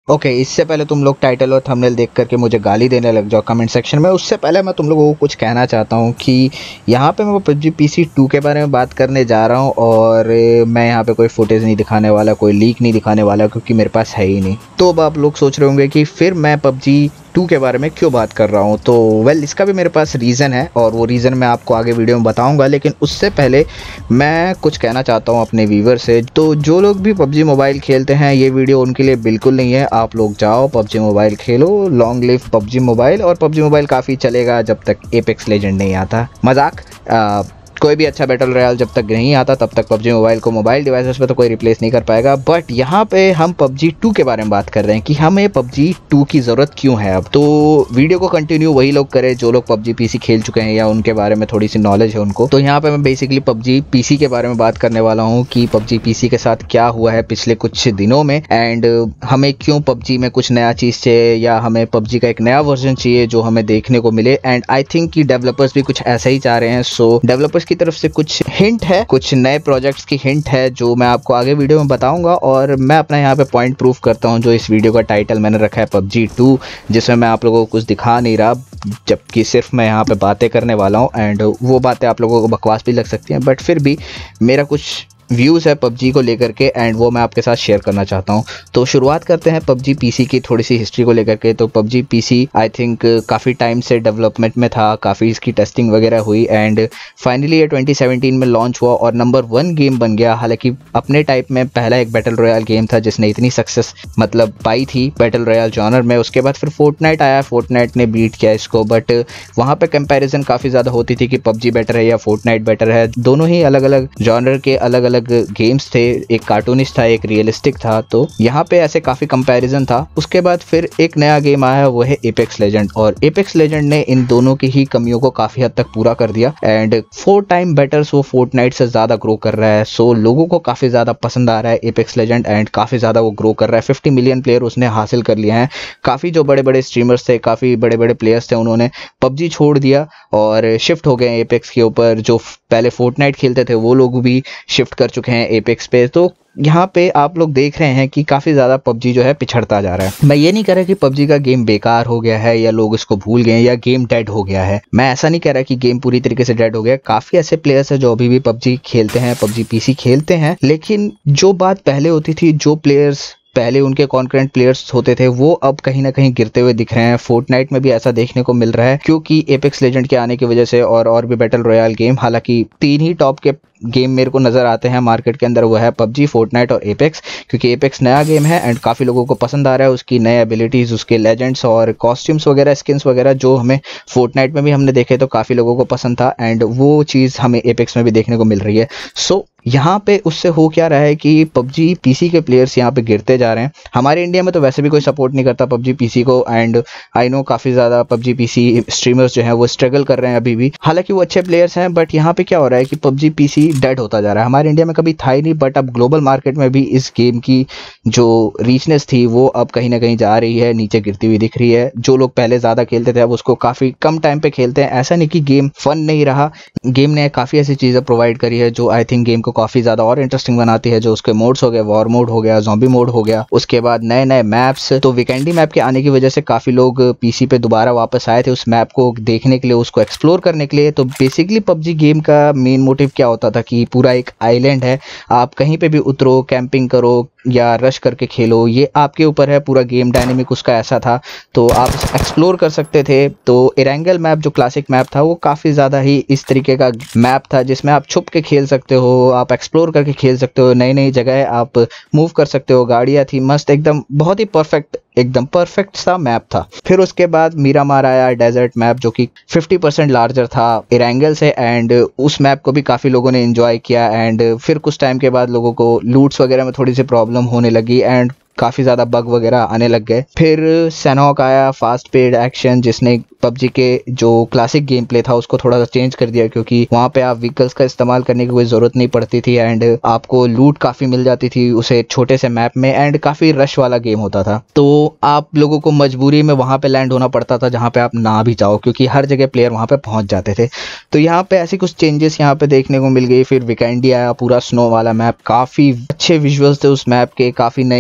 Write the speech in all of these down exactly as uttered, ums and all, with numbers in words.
Okay okay, इससे पहले तुम लोग टाइटल और थंबनेल देख करके मुझे गाली देने लग जाओ कमेंट सेक्शन में, उससे पहले मैं तुम लोगों को कुछ कहना चाहता हूँ कि यहाँ पे मैं पबजी पीसी टू के बारे में बात करने जा रहा हूँ और मैं यहाँ पे कोई फुटेज नहीं दिखाने वाला, कोई लीक नहीं दिखाने वाला, क्योंकि मेरे पास है ही नहीं। तो अब आप लोग सोच रहे होंगे कि फिर मैं पबजी टू के बारे में क्यों बात कर रहा हूँ। तो वेल इसका भी मेरे पास रीज़न है और वो रीज़न मैं आपको आगे वीडियो में बताऊंगा, लेकिन उससे पहले मैं कुछ कहना चाहता हूँ अपने व्यूवर से। तो जो लोग भी पबजी मोबाइल खेलते हैं, ये वीडियो उनके लिए बिल्कुल नहीं है। आप लोग जाओ पबजी मोबाइल खेलो, लॉन्ग लिव पबजी मोबाइल। और पबजी मोबाइल काफ़ी चलेगा जब तक एपेक्स लेजेंड नहीं आता। मजाक, आ, कोई भी अच्छा बैटल रॉयल जब तक नहीं आता तब तक पबजी मोबाइल को मोबाइल डिवाइसेस पे तो कोई रिप्लेस नहीं कर पाएगा। बट यहाँ पे हम पबजी टू के बारे में बात कर रहे हैं कि हमें पबजी टू की ज़रूरत क्यों है अब। तो वीडियो को कंटिन्यू वही लोग करें जो लोग पबजी पीसी खेल चुके हैं या उनके बारे में थोड़ी सी नॉलेज है उनको। तो यहाँ पे मैं बेसिकली पबजी पीसी के बारे में बात करने वाला हूँ कि पबजी पीसी के साथ क्या हुआ है पिछले कुछ दिनों में, एंड हमें क्यों पबजी में कुछ नया चीज़ चाहिए या हमें पबजी का एक नया वर्जन चाहिए जो हमें देखने को मिले। एंड आई थिंक कि डेवलपर्स भी कुछ ऐसा ही चाह रहे हैं। सो डेवलपर्स की तरफ से कुछ हिंट है, कुछ नए प्रोजेक्ट्स की हिंट है जो मैं आपको आगे वीडियो में बताऊंगा। और मैं अपना यहाँ पे पॉइंट प्रूफ करता हूँ जो इस वीडियो का टाइटल मैंने रखा है पबजी टू, जिसमें मैं आप लोगों को कुछ दिखा नहीं रहा, जबकि सिर्फ मैं यहाँ पे बातें करने वाला हूँ। एंड वो बातें आप लोगों को बकवास भी लग सकती हैं, बट फिर भी मेरा कुछ व्यूज़ है पबजी को लेकर के एंड वो मैं आपके साथ शेयर करना चाहता हूँ। तो शुरुआत करते हैं पबजी पीसी की थोड़ी सी हिस्ट्री को लेकर के। तो पबजी पीसी आई थिंक काफ़ी टाइम से डेवलपमेंट में था, काफ़ी इसकी टेस्टिंग वगैरह हुई एंड फाइनली ये ट्वेंटी सेवनटीन में लॉन्च हुआ और नंबर वन गेम बन गया। हालांकि अपने टाइप में पहला एक बैटल रॉयल गेम था जिसने इतनी सक्सेस मतलब पाई थी बैटल रॉयल जॉनर में। उसके बाद फिर फोर्टनाइट आया, फोर्टनाइट ने बीट किया इसको, बट वहाँ पे कंपैरिजन काफ़ी ज़्यादा होती थी कि पबजी बेटर है या फोर्टनाइट बेटर है। दोनों ही अलग अलग जॉनर के अलग अलग गेम्स थे, एक कार्टूनिस्ट था, एक रियलिस्टिक था। तो यहाँ पे ऐसे काफ़ी कंपैरिजन था। उसके बाद फिर एक नया गेम आया, वो है एपेक्स लेजेंड, और एपेक्स लेजेंड ने इन दोनों की ही कमियों को काफ़ी हद तक पूरा कर दिया and four time better so Fortnite से ज़्यादा ग्रो कर रहा है। सो लोगों को काफ़ी ज़्यादा पसंद आ रहा है एपेक्स लेजेंड एंड काफ़ी ज़्यादा वो ग्रो कर रहा है। फिफ्टी मिलियन प्लेयर उसने हासिल कर लिया है। काफ़ी जो बड़े बड़े स्ट्रीमर्स थे, काफ़ी बड़े बड़े प्लेयर्स थे, उन्होंने पबजी छोड़ दिया और शिफ्ट हो गए एपेक्स के ऊपर। जो पहले फोर्टनाइट खेलते थे वो लोग भी शिफ्ट कर चुके हैं एपेक्स पे। तो यहाँ पे आप लोग देख रहे हैं कि काफ़ी ज़्यादा पबजी जो है पिछड़ता जा रहा है। मैं ये नहीं कह रहा कि पबजी का गेम बेकार हो गया है या लोग इसको भूल गए या गेम डेड हो गया है। मैं ऐसा नहीं कह रहा कि गेम पूरी तरीके से डेड हो गया। काफ़ी ऐसे प्लेयर्स हैं जो अभी भी पबजी खेलते हैं, पबजी पीसी खेलते हैं, लेकिन जो बात पहले होती थी, जो प्लेयर्स पहले उनके कॉन्करेंट प्लेयर्स होते थे, वो अब कहीं ना कहीं गिरते हुए दिख रहे हैं। फोर्टनाइट में भी ऐसा देखने को मिल रहा है क्योंकि एपेक्स लेजेंड के आने की वजह से और और भी बैटल रॉयल गेम, हालांकि तीन ही टॉप के गेम मेरे को नज़र आते हैं मार्केट के अंदर, वो है पबजी, फोर्टनाइट और एपेक्स। क्योंकि एपेक्स नया गेम है एंड काफ़ी लोगों को पसंद आ रहा है, उसकी नए एबिलिटीज़, उसके लेजेंड्स और कॉस्ट्यूम्स वगैरह, स्किन्स वगैरह जो हमें फोर्टनाइट में भी हमने देखे तो काफ़ी लोगों को पसंद था एंड वो चीज़ हमें एपेक्स में भी देखने को मिल रही है। सो यहाँ पे उससे हो क्या रहा है कि पबजी पीसी के प्लेयर्स यहाँ पे गिरते जा रहे हैं। हमारे इंडिया में तो वैसे भी कोई सपोर्ट नहीं करता पबजी पीसी को एंड आई नो काफ़ी ज़्यादा पबजी पीसी स्ट्रीमर्स जो हैं वो स्ट्रगल कर रहे हैं अभी भी, हालांकि वो अच्छे प्लेयर्स हैं। बट यहाँ पे क्या हो रहा है कि पबजी पीसी डेड होता जा रहा है। हमारे इंडिया में कभी था ही नहीं, बट अब ग्लोबल मार्केट में भी इस गेम की जो रीचनेस थी वो अब कहीं ना कहीं जा रही है, नीचे गिरती हुई दिख रही है। जो लोग पहले ज़्यादा खेलते थे अब उसको काफ़ी कम टाइम पे खेलते हैं। ऐसा नहीं कि गेम फन नहीं रहा, गेम ने काफ़ी ऐसी चीज़ें प्रोवाइड करी है जो आई थिंक गेम को काफ़ी ज़्यादा और इंटरेस्टिंग बनाती है। जो उसके मोड्स हो गए, वॉर मोड हो गया, ज़ॉम्बी मोड हो गया, उसके बाद नए नए मैप्स। तो वीकेंडी मैप के आने की वजह से काफ़ी लोग पीसी पे दोबारा वापस आए थे उस मैप को देखने के लिए, उसको एक्सप्लोर करने के लिए। तो बेसिकली पबजी गेम का मेन मोटिव क्या होता था कि पूरा एक आइलैंड है, आप कहीं पे भी उतरो, कैंपिंग करो या रश करके खेलो, ये आपके ऊपर है। पूरा गेम डायनेमिक उसका ऐसा था, तो आप एक्सप्लोर कर सकते थे। तो एरेंगल मैप जो क्लासिक मैप था वो काफ़ी ज़्यादा ही इस तरीके का मैप था जिसमें आप छुप के खेल सकते हो, आप एक्सप्लोर करके खेल सकते हो, नई नई जगह आप मूव कर सकते हो, गाड़ियाँ थी मस्त एकदम, बहुत ही परफेक्ट, एकदम परफेक्ट सा मैप था। फिर उसके बाद मीरामार आया, डेजर्ट मैप, जो कि फिफ्टी परसेंट लार्जर था एरेंगल से एंड उस मैप को भी काफ़ी लोगों ने एंजॉय किया। एंड फिर कुछ टाइम के बाद लोगों को लूट्स वगैरह में थोड़ी सी प्रॉब्लम होने लगी एंड काफ़ी ज़्यादा बग वगैरह आने लग गए। फिर सैनहॉक आया, फास्ट पेड एक्शन, जिसने पबजी के जो क्लासिक गेम प्ले था उसको थोड़ा सा चेंज कर दिया क्योंकि वहाँ पे आप व्हीकल्स का इस्तेमाल करने की कोई ज़रूरत नहीं पड़ती थी एंड आपको लूट काफ़ी मिल जाती थी उसे छोटे से मैप में एंड काफ़ी रश वाला गेम होता था। तो आप लोगों को मजबूरी में वहाँ पे लैंड होना पड़ता था जहाँ पे आप ना भी जाओ क्योंकि हर जगह प्लेयर वहाँ पे पहुँच जाते थे। तो यहाँ पे ऐसी कुछ चेंजेस यहाँ पे देखने को मिल गई। फिर वीकेंडी आया, पूरा स्नो वाला मैप, काफ़ी अच्छे विजुअल्स थे उस मैप के, काफ़ी नए गन्स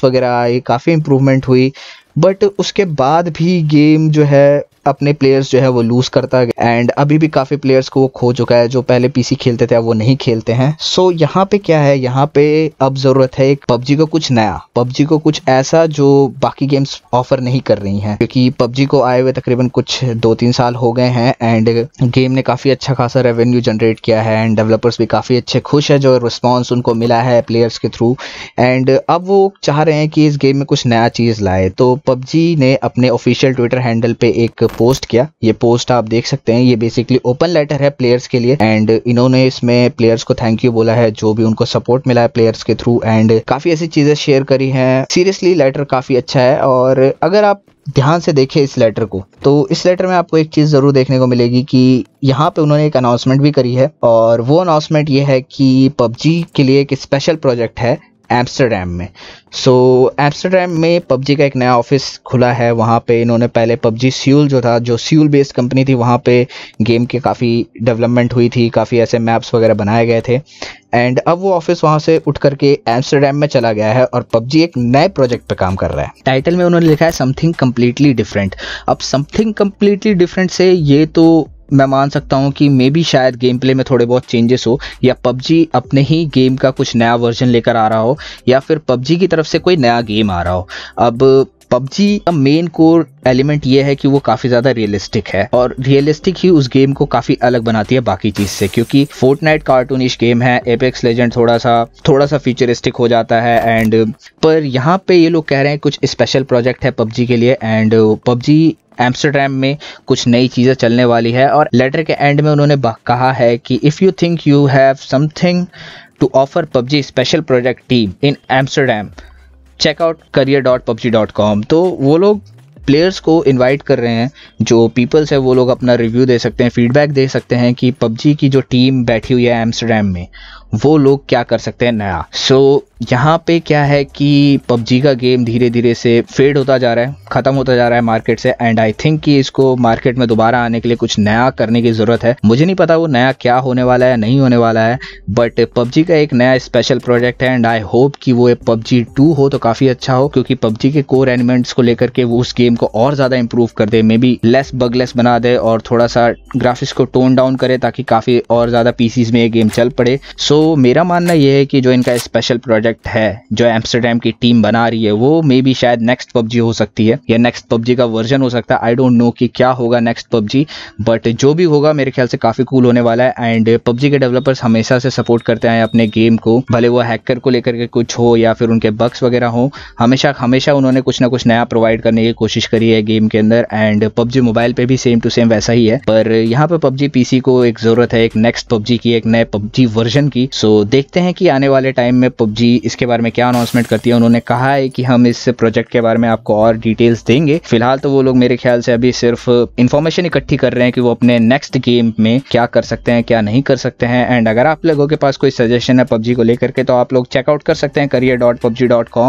वगैरह आए, काफ़ी इम्प्रूवमेंट हुई, बट उसके बाद भी गेम जो है अपने प्लेयर्स जो है वो लूज़ करता है एंड अभी भी काफ़ी प्लेयर्स को वो खो चुका है। जो पहले पीसी खेलते थे अब वो नहीं खेलते हैं। सो so, यहाँ पे क्या है, यहाँ पे अब ज़रूरत है एक पबजी को कुछ नया, पबजी को कुछ ऐसा जो बाकी गेम्स ऑफर नहीं कर रही हैं, क्योंकि पबजी को आए हुए तकरीबन कुछ दो तीन साल हो गए हैं एंड गेम ने काफ़ी अच्छा खासा रेवेन्यू जनरेट किया है एंड डेवलपर्स भी काफ़ी अच्छे खुश है जो रिस्पॉन्स उनको मिला है प्लेयर्स के थ्रू। एंड अब वो चाह रहे हैं कि इस गेम में कुछ नया चीज़ लाए। तो पबजी ने अपने ऑफिशियल ट्विटर हैंडल पे एक पोस्ट किया। ये पोस्ट आप देख सकते हैं, ये बेसिकली ओपन लेटर है प्लेयर्स के लिए एंड इन्होंने इसमें प्लेयर्स को थैंक यू बोला है जो भी उनको सपोर्ट मिला है प्लेयर्स के थ्रू एंड काफ़ी ऐसी चीज़ें शेयर करी हैं। सीरियसली लेटर काफ़ी अच्छा है और अगर आप ध्यान से देखें इस लेटर को तो इस लेटर में आपको एक चीज़ ज़रूर देखने को मिलेगी कि यहाँ पे उन्होंने एक अनाउंसमेंट भी करी है और वो अनाउंसमेंट ये है कि पबजी के लिए एक स्पेशल प्रोजेक्ट है एम्स्टरडैम में। सो so, एम्स्टरडैम में पबजी का एक नया ऑफिस खुला है। वहाँ पे इन्होंने पहले पबजी सियूल जो था, जो सियूल बेस्ड कंपनी थी, वहाँ पे गेम के काफ़ी डेवलपमेंट हुई थी, काफ़ी ऐसे मैप्स वगैरह बनाए गए थे एंड अब वो ऑफिस वहाँ से उठ करके एम्स्टरडैम में चला गया है और पबजी एक नए प्रोजेक्ट पे काम कर रहा है। टाइटल में उन्होंने लिखा है समथिंग कम्प्लीटली डिफरेंट। अब समथिंग कम्प्लीटली डिफरेंट से ये तो मैं मान सकता हूँ कि मे बी शायद गेम प्ले में थोड़े बहुत चेंजेस हो या पबजी अपने ही गेम का कुछ नया वर्जन लेकर आ रहा हो या फिर पबजी की तरफ से कोई नया गेम आ रहा हो। अब पबजी का मेन कोर एलिमेंट ये है कि वो काफ़ी ज़्यादा रियलिस्टिक है और रियलिस्टिक ही उस गेम को काफ़ी अलग बनाती है बाकी चीज़ से, क्योंकि फोर्टनाइट कार्टूनिश गेम है, एपेक्स लेजेंड थोड़ा सा थोड़ा सा फ्यूचरिस्टिक हो जाता है एंड पर यहाँ पे ये लोग कह रहे हैं कुछ स्पेशल प्रोजेक्ट है पबजी के लिए एंड पबजी एम्स्टरडैम में कुछ नई चीज़ें चलने वाली है। और लेटर के एंड में उन्होंने कहा है कि if you think you have something to offer PUBG special project team in Amsterdam check out career dot PUBG dot com. तो वो लोग प्लेयर्स को इनवाइट कर रहे हैं, जो पीपल्स है वो लोग अपना रिव्यू दे सकते हैं, फीडबैक दे सकते हैं कि पबजी की जो टीम बैठी हुई है एम्स्टरडैम में वो लोग क्या कर सकते हैं नया। सो so, यहाँ पे क्या है कि पबजी का गेम धीरे धीरे से फेड होता जा रहा है, ख़त्म होता जा रहा है मार्केट से एंड आई थिंक कि इसको मार्केट में दोबारा आने के लिए कुछ नया करने की ज़रूरत है। मुझे नहीं पता वो नया क्या होने वाला है, नहीं होने वाला है, बट पबजी का एक नया स्पेशल प्रोजेक्ट है एंड आई होप कि वो पबजी टू हो तो काफ़ी अच्छा हो, क्योंकि पबजी के कोर एलिमेंट्स को लेकर के वो उस गेम को और ज़्यादा इंप्रूव कर दे, मे बी लेस बगलेस बना दे और थोड़ा सा ग्राफिक्स को टोन डाउन करे ताकि काफ़ी और ज़्यादा पीसीज में ये गेम चल पड़े। सो so, मेरा मानना यह है कि जो इनका स्पेशल प्रोजेक्ट है जो एम्स्टरडैम की टीम बना रही है वो मे बी शायद नेक्स्ट पबजी हो सकती है या नेक्स्ट पबजी का वर्जन हो सकता है। आई डोंट नो कि क्या होगा नेक्स्ट पबजी, बट जो भी होगा मेरे ख्याल से काफ़ी कूल होने वाला है एंड पबजी के डेवलपर्स हमेशा से सपोर्ट करते हैं अपने गेम को, भले वो हैकर को लेकर के कुछ हो या फिर उनके बग्स वगैरह हो, हमेशा हमेशा उन्होंने कुछ ना कुछ नया प्रोवाइड करने की कोशिश करी है गेम के अंदर एंड पबजी मोबाइल पे भी सेम टू सेम वैसा ही है। पर यहाँ पे पबजी पीसी को एक ज़रूरत है एक नेक्स्ट पबजी की, एक नए पबजी वर्जन की। सो देखते हैं कि आने वाले टाइम में पबजी इसके बारे में क्या अनाउंसमेंट करती है। उन्होंने कहा है कि हम इस प्रोजेक्ट के बारे में आपको और डिटेल्स देंगे। फिलहाल तो वो लोग मेरे ख्याल से अभी सिर्फ इन्फॉर्मेशन इकट्ठी कर रहे हैं कि वो अपने नेक्स्ट गेम में क्या कर सकते हैं क्या नहीं कर सकते हैं एंड अगर आप लोगों के पास कोई सजेशन है पबजी को लेकर के तो आप लोग चेकआउट कर सकते हैं career dot PUBG dot com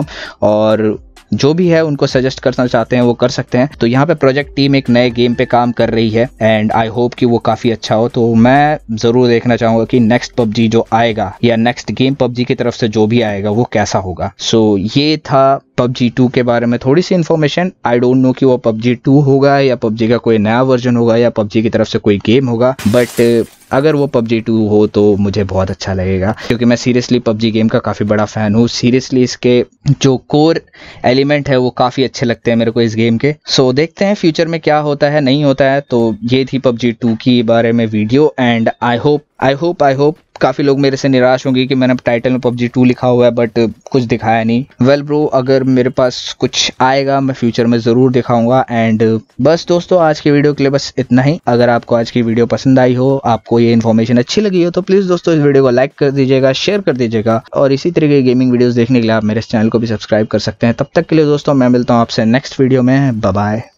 और जो भी है उनको सजेस्ट करना चाहते हैं वो कर सकते हैं। तो यहाँ पे प्रोजेक्ट टीम एक नए गेम पे काम कर रही है एंड आई होप कि वो काफ़ी अच्छा हो। तो मैं ज़रूर देखना चाहूँगा कि नेक्स्ट पबजी जो आएगा या नेक्स्ट गेम पबजी की तरफ से जो भी आएगा वो कैसा होगा। सो so, ये था पबजी टू के बारे में थोड़ी सी इन्फॉर्मेशन। आई डोंट नो कि वो पबजी टू होगा या पबजी का कोई नया वर्जन होगा या पबजी की तरफ से कोई गेम होगा, बट अगर वो पबजी टू हो तो मुझे बहुत अच्छा लगेगा क्योंकि मैं सीरियसली पबजी गेम का काफ़ी बड़ा फ़ैन हूँ। सीरियसली इसके जो कोर एलिमेंट है वो काफ़ी अच्छे लगते हैं मेरे को इस गेम के। सो so, देखते हैं फ्यूचर में क्या होता है नहीं होता है। तो ये थी पबजी टू की बारे में video and I hope I hope I hope काफ़ी लोग मेरे से निराश होंगे कि मैंने टाइटल में पबजी टू लिखा हुआ है बट कुछ दिखाया नहीं। वेल ब्रो, अगर मेरे पास कुछ आएगा मैं फ्यूचर में ज़रूर दिखाऊंगा। एंड बस दोस्तों, आज की वीडियो के लिए बस इतना ही। अगर आपको आज की वीडियो पसंद आई हो, आपको ये इन्फॉर्मेशन अच्छी लगी हो तो प्लीज़ दोस्तों इस वीडियो को लाइक कर दीजिएगा, शेयर कर दीजिएगा और इसी तरह की गेमिंग वीडियोज़ देखने के लिए आप मेरे चैनल को भी सब्सक्राइब कर सकते हैं। तब तक के लिए दोस्तों मैं मिलता हूँ आपसे नेक्स्ट वीडियो में। Bye bye.